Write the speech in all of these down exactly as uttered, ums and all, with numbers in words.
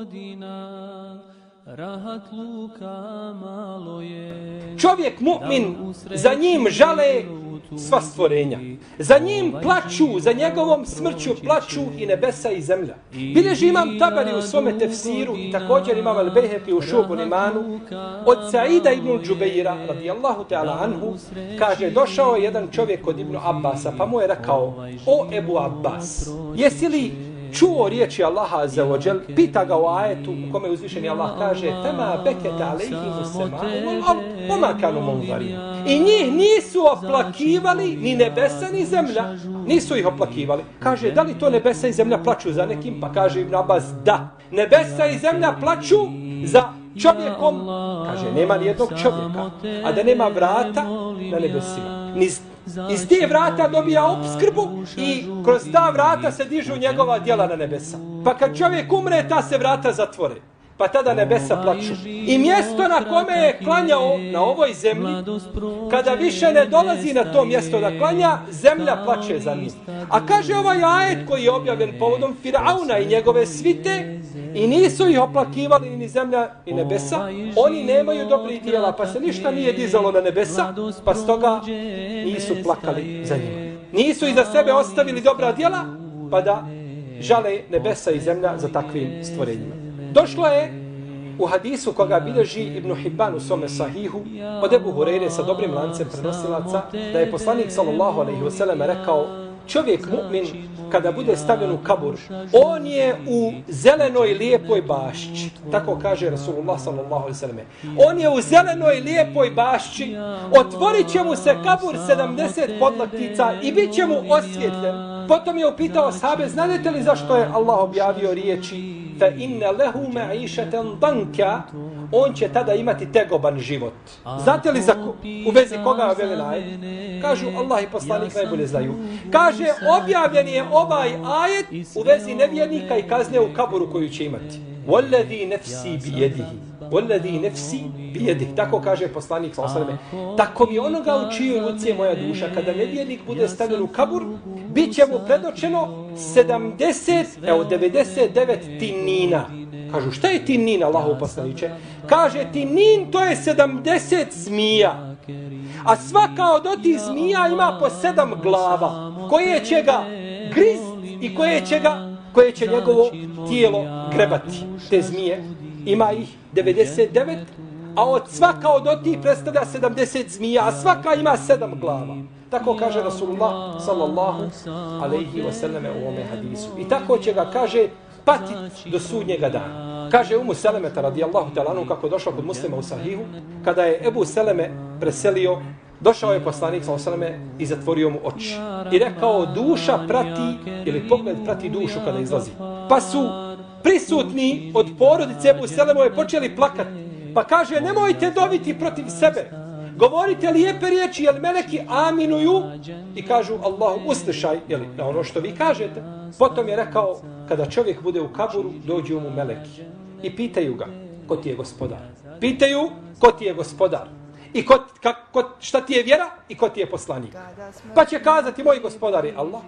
godina, rahat luka malo je. Čovjek mu'min, za njim žale sva stvorenja. Za njim plaču, za njegovom smrću plaču i nebesa i zemlja. Bilježi imam Tabari u svome tefsiru i također imam Al-Bejheqi u Šubul Imanu od Saida ibn Džubeira radijallahu ta'ala anhu, kaže, došao je jedan čovjek od Ibnu Abbasa pa mu je rekao: o Ebu Abbas, jesi li čuo riječi Allaha azza wa džel? Pita ga o ajetu u kome uzvišeni Allah kaže: fema bekete alejhimu sema'u wal ard wama kanu munzarin. I njih nisu oplakivali ni nebesa ni zemlja. Nisu ih oplakivali. Kaže, da li to nebesa i zemlja plaču za nekim? Pa kaže Ibn Abbas, da. Nebesa i zemlja plaču za čovjekom. Kaže, nema ni jednog čovjeka, a da nema vrata na nebesima. Niz Iz te vrata dobija opskrbu i kroz ta vrata se dižu njegova djela na nebesa. Pa kad čovjek umre, ta se vrata zatvore. Pa tada nebesa plaču. I mjesto na kome je klanjao na ovoj zemlji, kada više ne dolazi na to mjesto da klanja, zemlja plače za njim. A kaže ovaj ajet koji je objavljen povodom Firauna i njegove svite, i nisu ih oplakivali ni zemlja i nebesa, oni nemaju dobrih dijela, pa se ništa nije dizalo na nebesa, pa stoga nisu plakali za njima. Nisu iza sebe ostavili dobra dijela, pa da žale nebesa i zemlja za takvim stvorenjima. Došlo je u hadisu koga bilježi Ibn Hibban u svome sahihu od Ebu Hureyre sa dobrim lancem prenosilaca, da je poslanik sallallahu alejhi ve sellem rekao: čovjek mu'min kada bude stavljen u kabur, on je u zelenoj lijepoj bašći. Tako kaže Rasulullah sallallahu alejhi ve sellem. On je u zelenoj lijepoj bašći, otvorit će mu se kabur sedamdeset podlaktica i bit će mu osvjetljen. Potom je upitao sahabe: znate li zašto je Allah objavio riječi fa inna lahu ma'ishatan danka? On će tada imati tegoban život. Znate li za ko, u vezi koga je objavljen ajet? Kažu, Allah i poslanik najbolje znaju. Kaže, objavljen je ovaj ajet u vezi nevjernika i kazne u kaburu koju će imati. Walladhi nafsi biyadihi. Walladhi nafsi biyadihi. Tako kaže poslanik sallallahu alejhi ve sellem. Tako mi onoga u čijoj ruci je moja duša, kada nevjernik bude stavljen u kabur, bit će mu predočeno sedamdeset, evo devedeset devet tinina. Kažu, šta je tinin, Allahov poslaniče? Kaže, tinin to je sedamdeset zmija. A svaka od otih zmija ima po sedam glava, koje će ga griz i koje će ga, koje će njegovo tijelo grebati. Te zmije, ima ih devedeset devet, a od svaka od otih predstavlja sedamdeset zmija, a svaka ima sedam glava. Tako kaže Rasulullah sallallahu alejhi ve selleme u ovome hadisu. I tako će ga, kaže, patiti do sudnjega dana. Kaže Umu Selemeta radijallahu ta'ala anhu, kako je došao kod Muslima u sahihu, kada je Ebu Seleme preselio, došao je poslanik sallallahu alejhi ve selleme i zatvorio mu oči. I rekao, duša prati, ili pogled prati dušu kada izlazi. Pa su prisutni od porodice Ebu Selemove počeli plakati. Pa kaže, nemojte doviti protiv sebe. Govorite lijepe riječi, jel meleki aminuju i kažu Allahu uslišaj, jel, na ono što vi kažete. Potom je rekao, kada čovjek bude u kaburu, dođu mu meleki i pitaju ga, ko ti je gospodar? Pitaju, ko ti je gospodar? I ko, ka, ko, šta ti je vjera i ko ti je poslanik? Pa će kazati, moj gospodar je Allah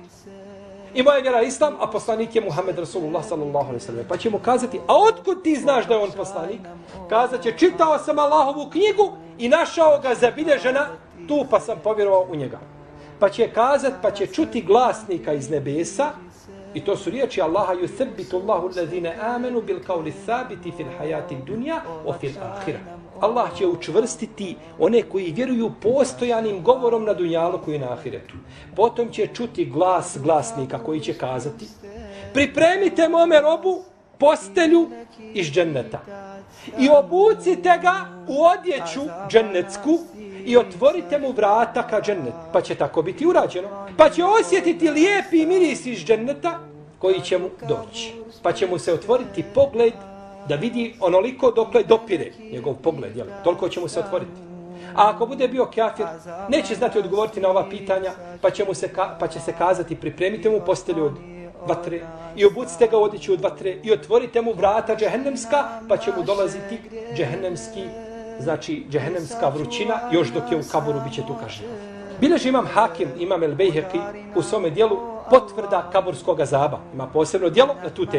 i moja vjera je Islam, a poslanik je Muhammed Rasulullah sallallahu alejhi ve sellem. Pa će mu kazati, a otkud ti znaš da je on poslanik? Kazat će, čitao sam Allahovu knjigu i našao ga zabilježena tu, pa sam povjerovao u njega. Pa će kazat, pa će čuti glasnika iz nebesa, i to su riječi Allaha: yuthabbitu Allahu alladhina amanu bil qawli thabiti fil hayati dunya wa fil akhirah. Allah će učvrstiti one koji vjeruju postojanim govorom na dunjaluku i na ahiretu. Potom će čuti glas glasnika koji će kazati: pripremite mome robu postelju iz dženneta i obucite ga u odjeću džennetsku i otvorite mu vrata ka džennetu. Pa će tako biti urađeno. Pa će osjetiti lijepi miris iz dženneta koji će mu doći. Pa će mu se otvoriti pogled da vidi onoliko dokle dopire njegov pogled. Jel? Toliko će mu se otvoriti. A ako bude bio kafir, neće znati odgovoriti na ova pitanja, pa će, mu se, ka, pa će se kazati: pripremite mu postelju od vatre i obucite ga u odjeću od vatre i otvorite mu vrata džehennemska, pa će mu dolaziti džehennemski, znači džehennemska vrućina, još dok je u kaburu bit će tu kažnjen. Bileži imam Hakim, imam El Bejheqi u svome dijelu potvrda kaburskog azaba. Ima posebno dijelo na tu temu.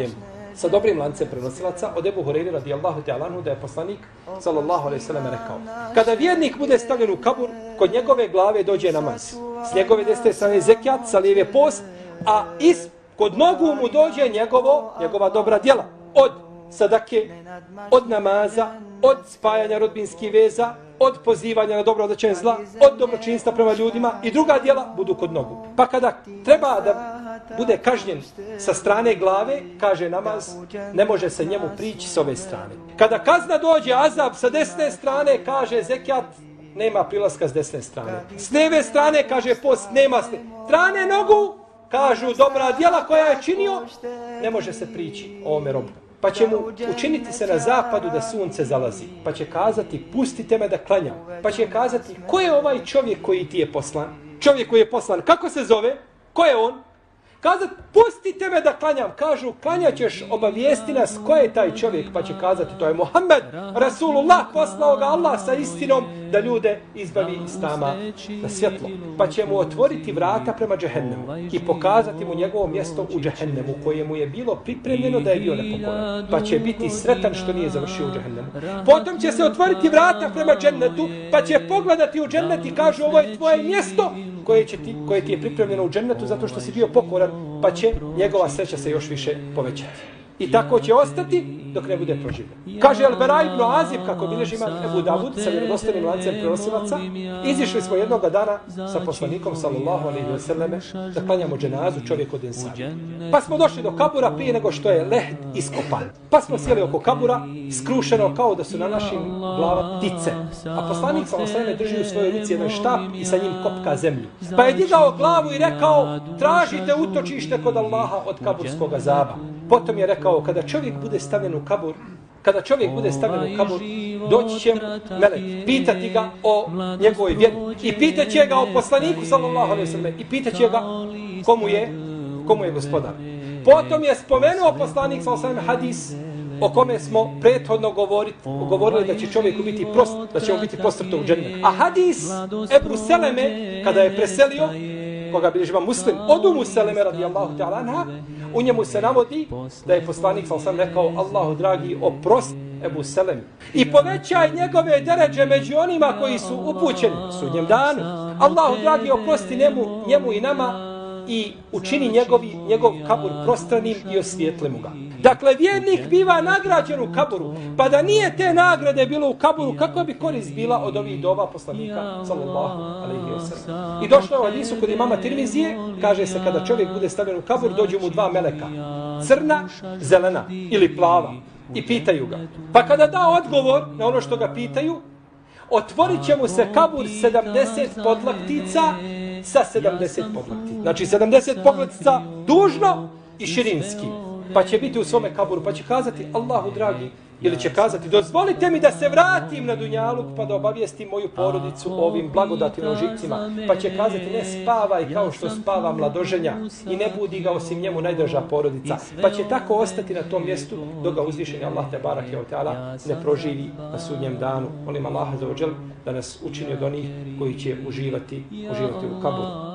sa dobrim lancem prenosilaca od Ebu Hureyre radijallahu ta'ala anhu da je poslanik sallallahu alejhi ve sellem rekao: kada vjernik bude stavljen u kabur, kod njegove glave dođe namaz, s njegove desne strane zekijat, sa lijeve post, a is kod nogu mu dođe njegovo, njegova dobra djela, od sadake, od namaza, od spajanja rodbinskih veza, od pozivanja na dobro odvraćanje zla, od dobročinstva prema ljudima i druga djela budu kod nogu. Pa kada treba da bude kažnjen sa strane glave, kaže namaz, ne može se njemu prići s ove strane. Kada kazna dođe, azab sa desne strane, kaže zekijat, nema prilaska s desne strane. S lijeve strane, kaže post, nema s strane nogu, kažu dobra djela koja je činio, ne može se prići ovome robu. Pa će mu učiniti se na zapadu da sunce zalazi. Pa će kazati, pustite me da klanjam. Pa će kazati, ko je ovaj čovjek koji ti je poslan? Čovjek koji je poslan, kako se zove? Ko je on? Kazati, pustite me da klanjam. Kažu, klanjaćeš, obavijesti nas ko je taj čovjek. Pa će kazati, to je Muhammed, Rasulullah, poslao ga Allah sa istinom da ljude izbavi iz tama na svjetlo. Pa će mu otvoriti vrata prema džehennemu i pokazati mu njegovo mjesto u džehennemu koje mu je bilo pripremljeno da je bio nepokoran. Pa će biti sretan što nije završio u džehennemu. Potom će se otvoriti vrata prema džennetu, pa će pogledati u džennet i kažu, ovo je tvoje mjesto koje, će ti, koje ti je pripremljeno u džennetu zato što si bio pokoran, pa će njegova sreća se još više povećati. I tako će ostati dok ne bude proživljen. Kaže Al-Bara ibn Azib, kako bilježi imam Ebu Davud sa vjerodostojnim lancem prenosilaca, izišli smo jednoga dana sa poslanikom sallallahu alejhi ve selleme da klanjamo dženazu čovjek od Ensari. Pa smo došli do kabura prije nego što je lehd iskopan. Pa smo sjeli oko kabura, skrušeno kao da su na našim glava ptice. A poslanik sallallahu alejhi ve selleme drži u svojoj ruci jedan štap i sa njim kopka zemlju. Pa je digao glavu i rekao, tražite utočište kod Allaha od kaburskog azaba. Potom je rekao, kada čovjek bude stavljen u kabur, kada čovjek bude stavljen u kabur, doći će melek, pitati ga o njegovoj vjeri i pitaće ga o poslaniku sallallahu alejhi ve sellem i pitaće ga komu je, komu je gospodar. Potom je spomenuo poslanik sallallahu alejhi ve sellem hadis o kome smo prethodno govorili, govorili da će čovjeku biti prost, da će mu biti prostrto u džennet. A hadis Ebu Seleme, kada je preselio, koga bilježi imam Muslim, od Umu Seleme radijallahu ta'ala anha, u njemu se navodi da je poslanik sallallahu alejhi ve sellem rekao, Allahu dragi, oprosti Ebu Selemi i povećaj njegove deređe među onima koji su upućeni u sudnjem danu. Allahu dragi, oprosti njemu, njemu i nama i učini njegovi, njegov kabur prostranim i osvijetli mu ga. Dakle, vjernik biva nagrađen u kaburu, pa da nije te nagrade bilo u kaburu, kako bi korist bila od ovih dova poslanika sallallahu alejhi ve sellem. I došlo je u hadisu kod imama Tirmizije, kaže se kada čovjek bude stavljen u kabur, dođu mu dva meleka, crna, zelena ili plava, i pitaju ga. Pa kada da odgovor na ono što ga pitaju, otvorit će mu se kabur sedamdeset podlaktica sa sedamdeset podlaktica. Znači sedamdeset podlaktica dužno i širinski. Pa će biti u svome kaburu, pa će kazati, Allahu dragi, ili će kazati, dozvolite mi da se vratim na Dunjaluk pa da obavijestim moju porodicu o ovim blagodatima užicima. Pa će kazati, ne spavaj kao što spava mladoženja i ne budi ga osim njemu najdraža porodica. Pa će tako ostati na tom mjestu dok ga uzvišeni Allah te barake o teala ne proživi na sudnjem danu. Molim Allaha za ođel da nas učini od onih koji će uživati, uživati u kaburu.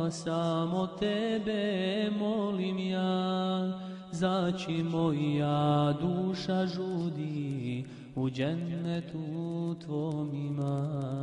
Samo tebe molim ja, zaći moja duša žudi, u džennetu tvom ima.